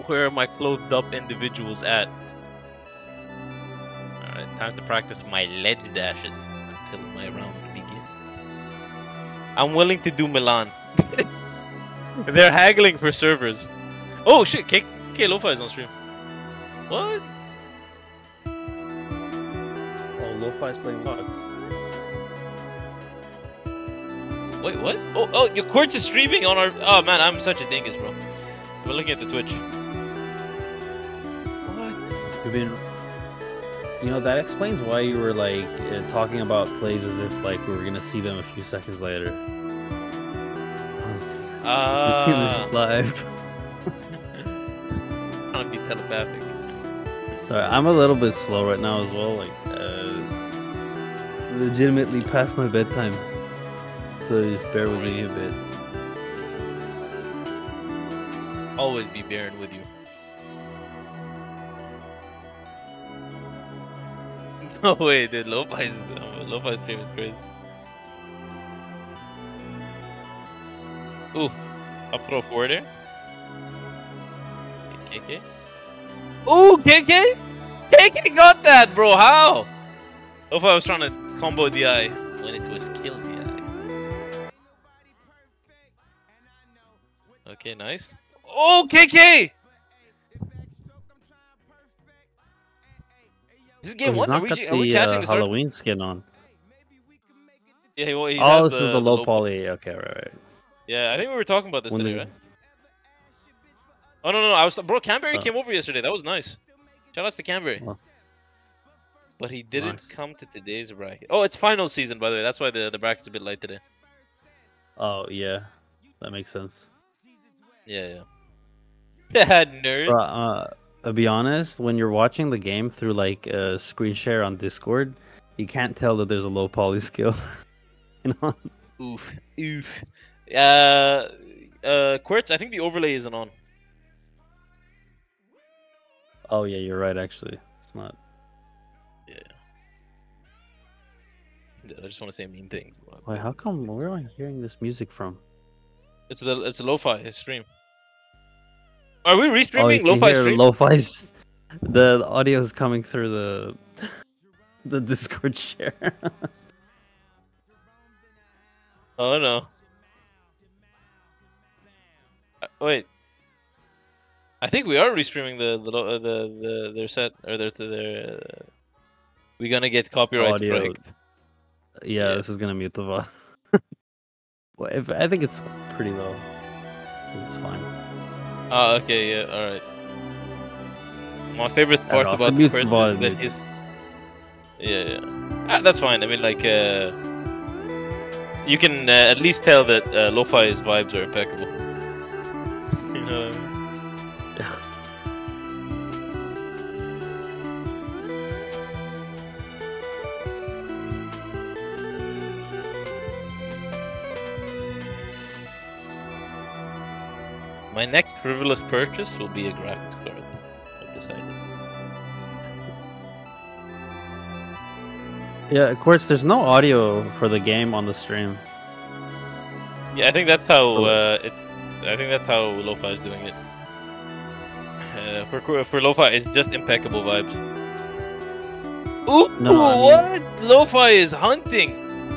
Where are my clothed up individuals at? Alright, time to practice my ledge dashes until my round begins. I'm willing to do Milan. They're haggling for servers. Oh shit, K Lo-Fi is on stream. What? Oh, Lo-Fi's playing Vox. Wait, what? Oh, your Quartz is streaming on our... Oh man, I'm such a dingus, bro. We're looking at the Twitch. What? You've been... You know, that explains why you were, like, talking about plays as if, like, we were gonna see them a few seconds later. You see this live. Trying to be telepathic. Sorry, I'm a little bit slow right now as well. Like, legitimately past my bedtime. So just bear with me a bit. Always be bearing with you. No way, dude. Lo-Fi's stream is crazy. Ooh, up throw forward there. KK. Ooh, KK! KK got that, bro. How? Lo-Fi was trying to combo the eye when it was kill the eye. Okay, nice. Oh, KK! This is game one. Are we catching the Halloween skin on? Yeah, he oh, has this is the low poly. Okay, right. Yeah, I think we were talking about this today, right? Oh no, bro. Canberry came over yesterday. That was nice. Shout outs to Canberry. Oh. But he didn't come to today's bracket. Oh, it's final season, by the way. That's why the bracket's a bit light today. Oh yeah, that makes sense. Yeah. Yeah, nerds. Bro, to be honest, when you're watching the game through like a screen share on Discord, you can't tell that there's a low poly skill. You know? Oof. Quartz, I think the overlay isn't on. Oh yeah, you're right. Actually, it's not. Yeah. Dude, I just want to say mean things. Wait, how come? Where am I hearing this music from? It's a Lo-Fi stream. Are we restreaming Lo-Fi stream? Lo-Fi's. The audio is coming through the Discord share. Oh no. Wait. I think we are restreaming their set or their we're gonna get copyright strike. Yeah, this is gonna mute the VOD. Well, I think it's pretty low. It's fine. Oh, okay, yeah, all right. My favorite part about the first is that he's... Yeah. That's fine. I mean, like, you can at least tell that Lo-Fi's vibes are impeccable. You know what I mean? Yeah. My next frivolous purchase will be a graphics card. I've decided. Yeah, of course. There's no audio for the game on the stream. Yeah, I think that's how I think that's how Lo-Fi is doing it. For Lo-Fi, it's just impeccable vibes. Ooh, no, what? Lo-Fi is hunting.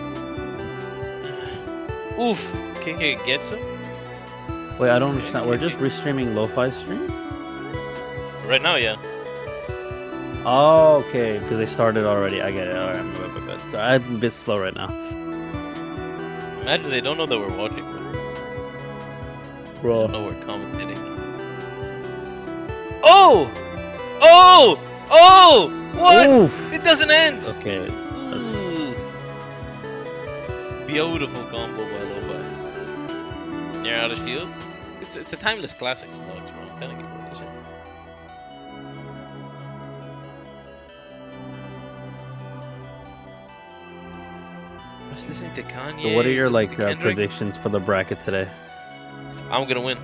Oof. KK gets him. Wait, I don't understand. We're just restreaming Lo-Fi stream? Right now, yeah. Oh, okay. Because they started already. I get it. Alright, so I'm a bit slow right now. Imagine they don't know that we're watching. Bro. They don't know we're commentating. Oh! Oh! Oh! What? Oof. It doesn't end! Okay. Oof. Beautiful combo by Lo-Fi. Near out of shield. It's a timeless classic of Logs, bro. I'm telling you, bro. This shit. I was listening to Kanye. So what are your like predictions for the bracket today? I'm gonna win.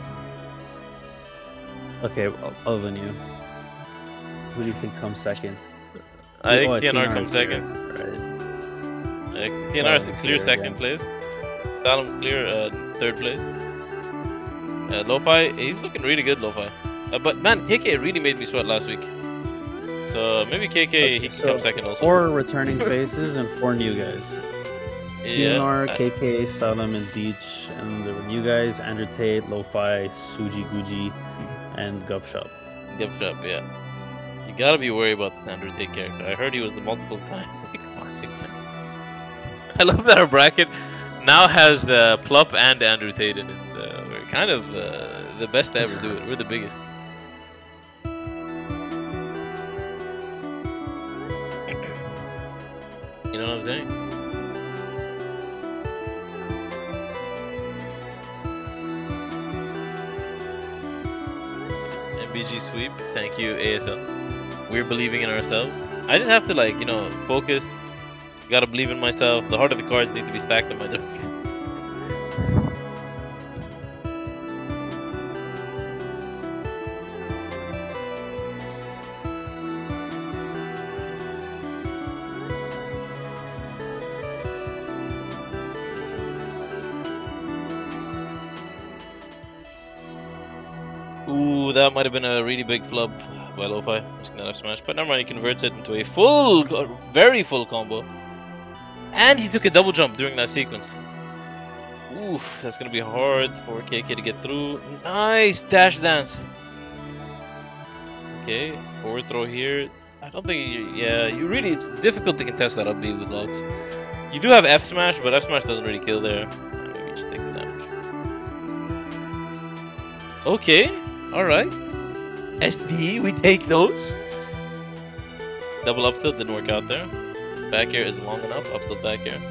Okay, other than you. Who do you think comes second? I think TNR comes second. Right. TNR is clear second place. Salem clear third place. Lo-Fi, he's looking really good, Lo-Fi. But man, KK really made me sweat last week. So maybe KK he can come second also. 4 returning faces and 4 new guys. Yeah. TNR, KK, Salem, and Deech, and there were new guys: Andrew Tate, Lo-Fi, Suji Guji, and Gupshop. Gupshop, yeah. You gotta be worried about the Andrew Tate character. I heard he was the multiple time. I love that our bracket now has Plup and Andrew Tate in it. We're kind of the best to ever do it. We're the biggest. You know what I'm saying? MBG sweep. Thank you, ASL. We're believing in ourselves. I just have to, like, you know, focus. Gotta believe in myself. The heart of the cards need to be stacked on my deck. Ooh, that might have been a really big flub by Lo-Fi. Using that F smash, but never mind. He converts it into a full, very full combo. And he took a double jump during that sequence. Oof, that's gonna be hard for KK to get through. Nice dash dance. Okay, forward throw here. I don't think you really, it's difficult to contest that up B with logs. You do have F smash, but F smash doesn't really kill there. Maybe you should take the damage. Okay, alright. SD, we take those. Double up tilt didn't work out there. Back air is long enough. Up tilt back air.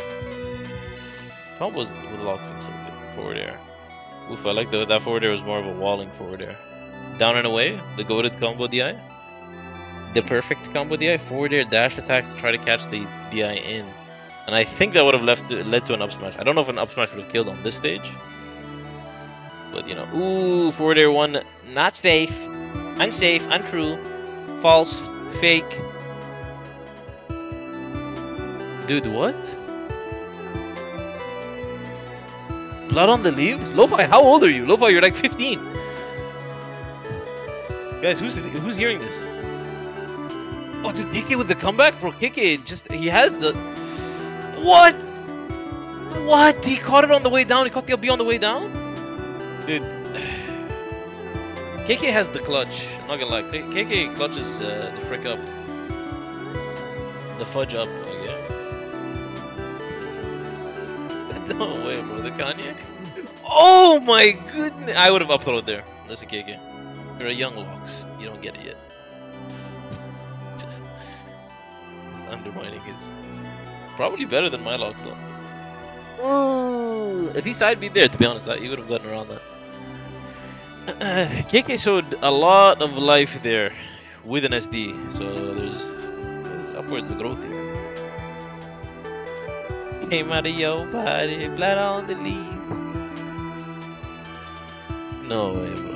Combos with lock so good. Forward air. Oof, I like that forward air was more of a walling forward air. Down and away, the goated combo DI. The perfect combo DI. Forward air dash attack to try to catch the DI in. And I think that would have led to an up smash. I don't know if an up smash would have killed on this stage. But you know, ooh, forward air one, not safe. Unsafe, untrue, false, fake. Dude, what? Blood on the leaves? Lo-Fi, how old are you? Lo-Fi, you're like 15. Guys, who's hearing this? Oh, dude, KK with the comeback? Bro, KK just, he has the... What? What? He caught it on the way down? He caught the LB on the way down? Dude. KK has the clutch. I'm not gonna lie. KK clutches the frick up. The fudge up, yeah. No way, bro. The Kanye? Oh my goodness! I would have uploaded there. Listen, KK. You're a young Lox. You don't get it yet. just undermining his... Probably better than my Lox, though. Oh, at least I'd be there, to be honest. You would have gotten around that. KK showed a lot of life there with an SD, so there's upward growth here. Came out of your body, blood on the leaves. No way, bro.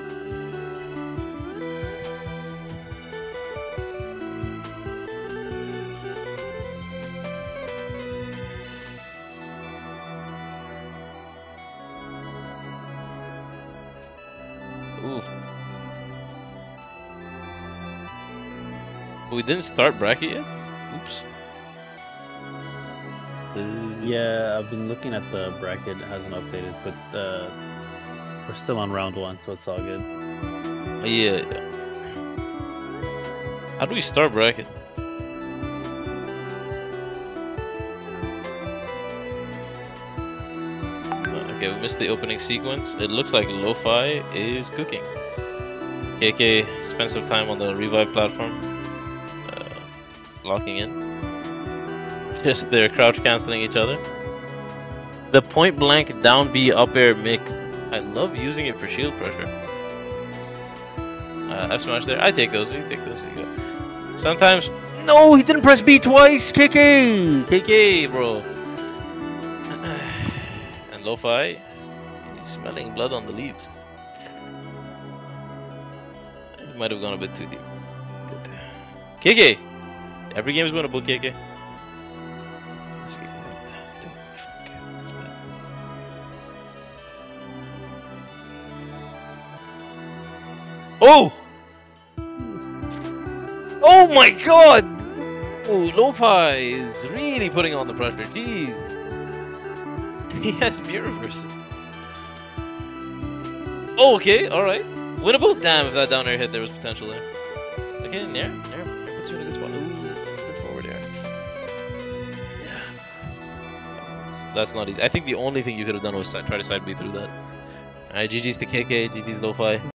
Ooh. We didn't start bracket yet? Oops. Yeah, I've been looking at the bracket. It hasn't updated, but we're still on round 1, so it's all good. Yeah. How do we start bracket? Okay, we missed the opening sequence. It looks like Lo-Fi is cooking. KK spent some time on the revive platform, locking in. Just they're crouch canceling each other. The point blank down B up air mic. I love using it for shield pressure. F smash there. I take those. You take those. You go. Sometimes. No, he didn't press B twice. KK, KK, bro. And Lo-Fi, he's smelling blood on the leaves. It might have gone a bit too deep. KK, every game is winnable. KK. Oh! Oh my god! Oh, Lo-Fi is really putting on the pressure. Jeez. He has mirror reverses. Oh, okay, alright. Winnable? Damn, if that down air hit, there was potential there. Okay, Nair puts you in a good spot. Ooh, instant forward air. Yeah. That's not easy. I think the only thing you could have done was try to side B through that. Alright, GG's to KK, GG's Lo-Fi.